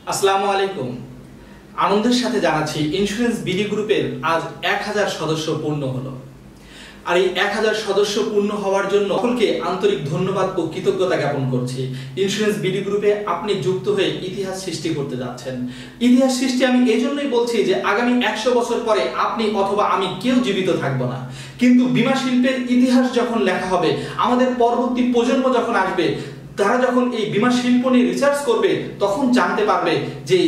আসসালামু আলাইকুম। আনন্দের সাথে জানাচ্ছি ইন্স্যুরেন্স বিডি গ্রুপের আজ 1000 সদস্য পূর্ণ হলো। আর এই 1000 সদস্য পূর্ণ হওয়ার জন্য সকলকে আন্তরিক ধন্যবাদ ও কৃতজ্ঞতা জ্ঞাপন করছি। ইন্স্যুরেন্স বিডি গ্রুপে আপনি যুক্ত হয়ে ইতিহাস সৃষ্টি করতে যাচ্ছেন। ইতিহাস সৃষ্টি আমি এজন্যই বলছি যে আগামী 100 বছর পরে আপনি অথবা আমি কেউ জীবিত থাকবো না, কিন্তু বীমা শিল্পের ইতিহাস যখন লেখা হবে, আমাদের পরবর্তী প্রজন্ম যখন আসবে, তারা যখন এই বীমা শিল্প নিয়ে রিসার্চ করবে, তখন জানতে পারবে যে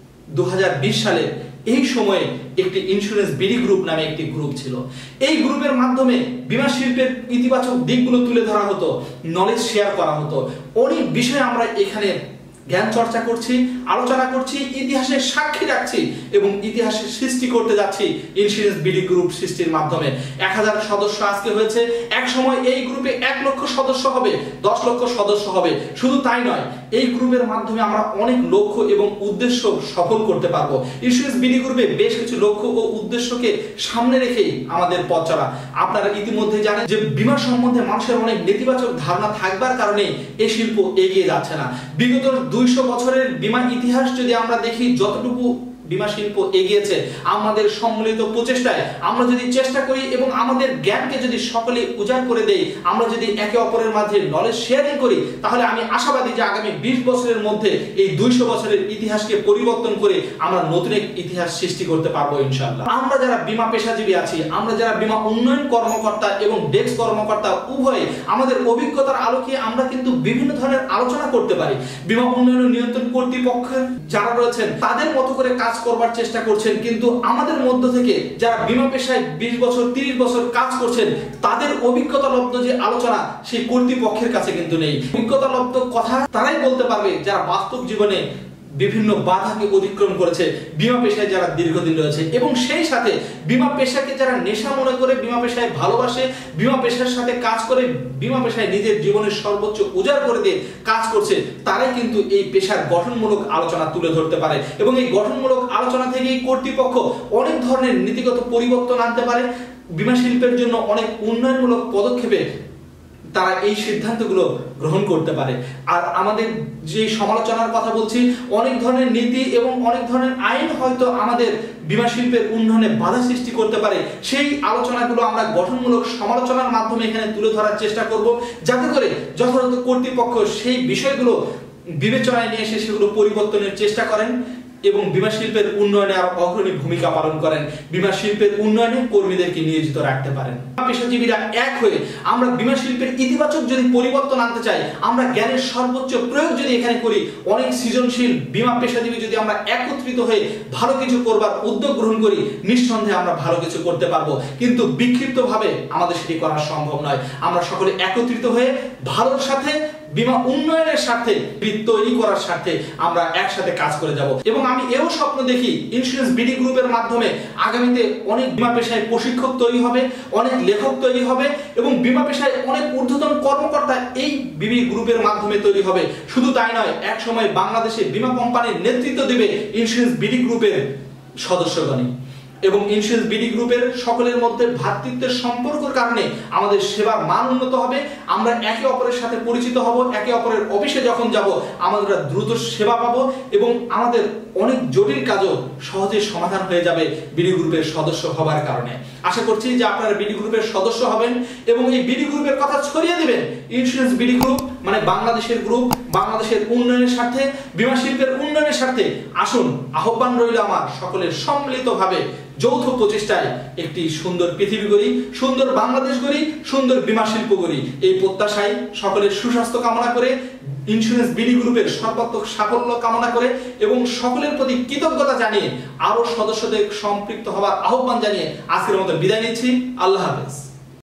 2020 সালে এই সময়ে একটি ইন্স্যুরেন্স বিডি গ্রুপ নামে একটি গ্রুপ ছিল। এই গ্রুপের মাধ্যমে বীমা শিল্পের ইতিবাচক দিকগুলো তুলে ধরা হতো, নলেজ শেয়ার করা হতো। অনেক বিষয় আমরা এখানে জ্ঞান চর্চা করছি, আলোচনা করছি, ইতিহাসের সাক্ষী রাখছি এবং ইতিহাসের সৃষ্টি করতে যাচ্ছি ইন্স্যুরেন্স বিডি গ্রুপ সৃষ্টির মাধ্যমে। 1000 সদস্য আজকে হয়েছে, এক সময় এই গ্রুপে 1 লক্ষ সদস্য হবে, 10 লক্ষ সদস্য হবে। শুধু তাই নয়, এই গ্রুপের মাধ্যমে আমরা অনেক লক্ষ্য এবং উদ্দেশ্য সফল করতে পারবো। ইন্স্যুরেন্স বিডি গ্রুপে বেশ কিছু লক্ষ্য ও উদ্দেশ্যকে সামনে রেখেই আমাদের পথ চলা। আপনারা ইতিমধ্যে জানেন যে বীমা সম্বন্ধে মানুষের অনেক নেতিবাচক ধারণা থাকবার কারণে এই শিল্প এগিয়ে যাচ্ছে না। বিগত 200 বছরের বীমা ইতিহাস যদি আমরা দেখি, যতটুকু বীমা শিল্প এগিয়েছে, আমাদের সম্মিলিত প্রচেষ্টায় আমরা যদি চেষ্টা করি এবং আমাদের জ্ঞানকে যদি সকলে উজাড় করে দেই, আমরা যদি একে অপরের মাঝে নলেজ শেয়ারিং করি, তাহলে আমি আশাবাদী যে আগামী 20 বছরের মধ্যে এই 200 বছরের ইতিহাসকে পরিবর্তন করে আমরা নতুন এক ইতিহাস সৃষ্টি করতে পারবো ইনশাআল্লাহ। আমরা যারা বীমা পেশাজীবী আছি, আমরা যারা বীমা উন্নয়ন কর্মকর্তা এবং ডেস্ক কর্মকর্তা, উভয়ে আমাদের অভিজ্ঞতার আলোকে আমরা কিন্তু বিভিন্ন ধরনের আলোচনা করতে পারি। বীমা উন্নয়ন নিয়ন্ত্রণ কর্তৃপক্ষের যারা রয়েছেন তাদের মতো করে কাজ করবার চেষ্টা করছেন, কিন্তু আমাদের মধ্য থেকে যারা বীমা পেশায় 20 বছর 30 বছর কাজ করছেন, তাদের অভিজ্ঞতা লব্ধ যে আলোচনা সেই কর্তৃপক্ষের কাছে কিন্তু নেই। অভিজ্ঞতা লব্ধ কথা তারাই বলতে পারবে যারা বাস্তব জীবনে বিভিন্ন বাধাকে অতিক্রম করেছে, বীমা পেশায় যারা দীর্ঘদিন রয়েছে এবং সেই সাথে বীমা পেশাকে যারা নেশা মনে করে বীমা পেশায় ভালোবাসে, বীমা পেশার সাথে কাজ করে, বীমা পেশায় নিজের জীবনের সর্বোচ্চ উজাড় করে দিয়ে কাজ করছে, তারাই কিন্তু এই পেশার গঠনমূলক আলোচনা তুলে ধরতে পারে এবং এই গঠনমূলক আলোচনা থেকেই কর্তৃপক্ষ অনেক ধরনের নীতিগত পরিবর্তন আনতে পারে। বীমা শিল্পের জন্য অনেক উন্নয়নমূলক পদক্ষেপে তারা এই সিদ্ধান্তগুলো গ্রহণ করতে পারে। আর আমাদের যে সমালোচনার কথা বলছি, অনেক ধরনের নীতি এবং অনেক ধরনের আইন হয়তো আমাদের বীমা শিল্পের উন্নয়নে বাধা সৃষ্টি করতে পারে। সেই আলোচনাগুলো আমরা গঠনমূলক সমালোচনার মাধ্যমে এখানে তুলে ধরার চেষ্টা করব, যাতে করে যথাযথ কর্তৃপক্ষ সেই বিষয়গুলো বিবেচনায় নিয়ে এসে সেগুলো পরিবর্তনের চেষ্টা করেন এবং বীমা শিল্পের উন্নয়নে আরো অগ্রণী ভূমিকা পালন করেন, বীমা শিল্পের উন্নয়নে কর্মীদেরকে নিয়োজিত রাখতে পারেন। পেশাজীবীরা এক হয়ে আমরা বীমা শিল্পের ইতিবাচক যদি পরিবর্তন আনতে চাই, আমরা জ্ঞানের সর্বোচ্চ প্রয়োগ যদি এখানে করি, অনেক সৃজনশীল বীমা পেশাজীবী যদি আমরা একত্রিত হয়ে ভালো কিছু করবার উদ্যোগ গ্রহণ করি, নিঃসন্দেহে আমরা ভালো কিছু করতে পারবো। কিন্তু বিক্ষিপ্তভাবে আমাদের সেটি করা সম্ভব নয়। আমরা সকলে একত্রিত হয়ে ভালোর সাথে, বীমা উন্নয়নের স্বার্থে, তৈরি করার স্বার্থে আমরা একসাথে কাজ করে যাব। এবং আমি এও স্বপ্ন দেখি ইন্স্যুরেন্স বিডি গ্রুপের মাধ্যমে আগামীতে অনেক বীমা পেশায় প্রশিক্ষক তৈরি হবে, অনেক লেখক তৈরি হবে এবং বীমা পেশায় অনেক ঊর্ধ্বতন কর্মকর্তা এই বিডি গ্রুপের মাধ্যমে তৈরি হবে। শুধু তাই নয়, এক সময় বাংলাদেশে বীমা কোম্পানির নেতৃত্ব দেবে ইন্স্যুরেন্স বিডি গ্রুপের সদস্যগণ এবং ইন্স্যুরেন্স বিডি গ্রুপের সকলের মধ্যে ভ্রাতৃত্বের সম্পর্কের কারণে আমাদের সেবার মান উন্নত হবে। আমরা একে অপরের সাথে পরিচিত হব, একে অপরের অফিসে যখন যাব আমরা দ্রুত সেবা পাবো এবং আমাদের অনেক জটিল কাজও সহজে সমাধান হয়ে যাবে বিডি গ্রুপের সদস্য হবার কারণে। আশা করছি যে আপনারা বিডি গ্রুপের সদস্য হবেন এবং এই বিডি গ্রুপের কথা ছড়িয়ে দিবেন। ইন্স্যুরেন্স বিডি গ্রুপ মানে বাংলাদেশের গ্রুপ, বাংলাদেশের উন্নয়নের স্বার্থে, বীমা শিল্পের উন্নয়নের স্বার্থে আসুন, আহ্বান রইল আমার সকলের সম্মিলিতভাবে যৌথ প্রচেষ্টায় একটি সুন্দর পৃথিবী গড়ি, সুন্দর বাংলাদেশ গড়ি, সুন্দর বীমা শিল্প গড়ি। এই প্রত্যাশায় সকলের সুস্বাস্থ্য কামনা করে, ইন্স্যুরেন্স বিডি গ্রুপের সর্বাত্মক সাফল্য কামনা করে এবং সকলের প্রতি কৃতজ্ঞতা জানিয়ে আরো সদস্যদের সম্পৃক্ত হওয়ার আহ্বান জানিয়ে আজকের মতো বিদায় নিচ্ছি। আল্লাহ হাফেজ।